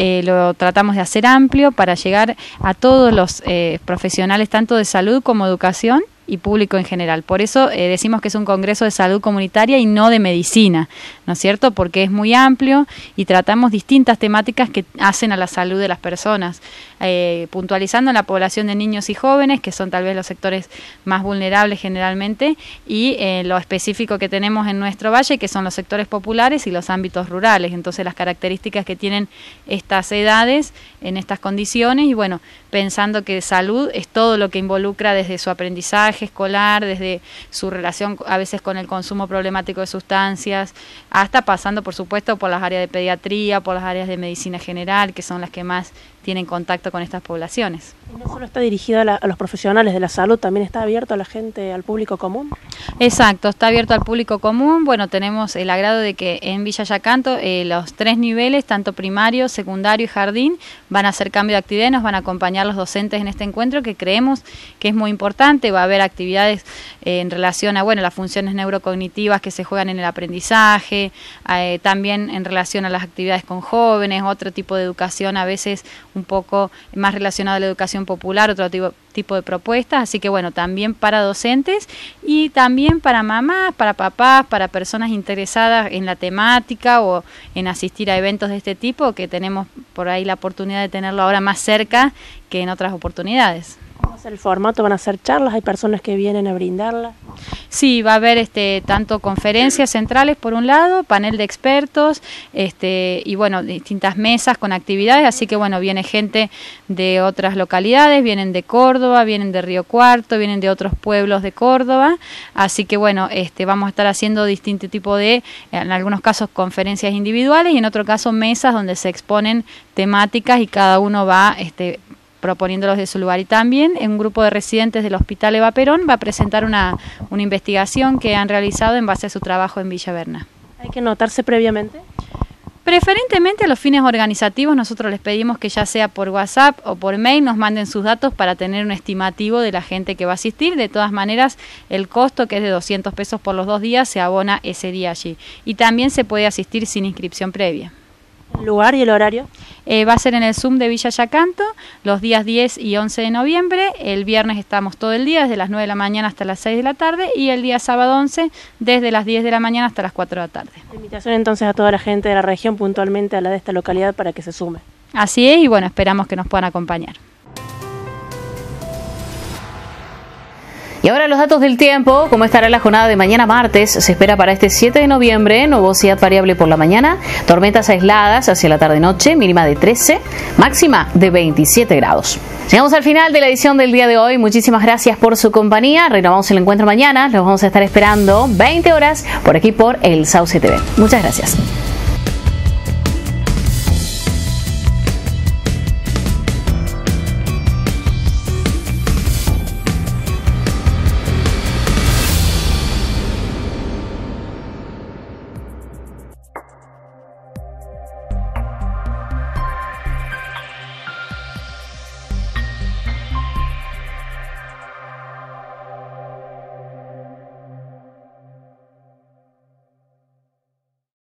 lo tratamos de hacer amplio para llegar a todos los profesionales, tanto de salud como educación y público en general. Por eso decimos que es un congreso de salud comunitaria y no de medicina, ¿no es cierto? Porque es muy amplio y tratamos distintas temáticas que hacen a la salud de las personas, puntualizando en la población de niños y jóvenes, que son tal vez los sectores más vulnerables generalmente, y lo específico que tenemos en nuestro valle, que son los sectores populares y los ámbitos rurales. Entonces las características que tienen estas edades en estas condiciones, y bueno, pensando que salud es todo lo que involucra desde su aprendizaje escolar, desde su relación a veces con el consumo problemático de sustancias, hasta pasando por supuesto por las áreas de pediatría, por las áreas de medicina general, que son las que más tienen contacto con estas poblaciones. Y no solo está dirigido a los profesionales de la salud, también está abierto a la gente, al público común. Exacto, está abierto al público común. Bueno, tenemos el agrado de que en Villa Yacanto los 3 niveles, tanto primario, secundario y jardín, van a hacer cambio de actividad y nos van a acompañar los docentes en este encuentro, que creemos que es muy importante. Va a haber actividades en relación a las funciones neurocognitivas que se juegan en el aprendizaje, también en relación a las actividades con jóvenes, otro tipo de educación a veces un poco más relacionado a la educación popular, otro tipo de propuestas, así que bueno, también para docentes y también para mamás, para papás, para personas interesadas en la temática o en asistir a eventos de este tipo, que tenemos por ahí la oportunidad de tenerlo ahora más cerca que en otras oportunidades. ¿Cómo va a ser el formato? ¿Van a hacer charlas? ¿Hay personas que vienen a brindarlas? Sí, va a haber tanto conferencias centrales por un lado, panel de expertos, y bueno, distintas mesas con actividades, así que bueno, viene gente de otras localidades, vienen de Córdoba, vienen de Río Cuarto, vienen de otros pueblos de Córdoba, así que bueno, vamos a estar haciendo distinto tipo de, en algunos casos conferencias individuales y en otro caso mesas donde se exponen temáticas y cada uno va proponiéndolos de su lugar. Y también un grupo de residentes del Hospital Eva Perón va a presentar una investigación que han realizado en base a su trabajo en Villa Berna. ¿Hay que anotarse previamente? Preferentemente a los fines organizativos nosotros les pedimos que ya sea por WhatsApp o por mail nos manden sus datos para tener un estimativo de la gente que va a asistir. De todas maneras, el costo, que es de 200 pesos por los 2 días, se abona ese día allí. Y también se puede asistir sin inscripción previa. ¿El lugar y el horario? Va a ser en el Zoom de Villa Yacanto, los días 10 y 11 de noviembre. El viernes estamos todo el día, desde las 9 de la mañana hasta las 6 de la tarde, y el día sábado 11, desde las 10 de la mañana hasta las 4 de la tarde. La invitación entonces a toda la gente de la región, puntualmente a la de esta localidad, para que se sume. Así es, y bueno, esperamos que nos puedan acompañar. Y ahora los datos del tiempo, cómo estará la jornada de mañana martes. Se espera para este 7 de noviembre, nubosidad variable por la mañana, tormentas aisladas hacia la tarde-noche, mínima de 13, máxima de 27 grados. Llegamos al final de la edición del día de hoy. Muchísimas gracias por su compañía. Renovamos el encuentro mañana. Los vamos a estar esperando 20 horas por aquí por El Sauce TV. Muchas gracias.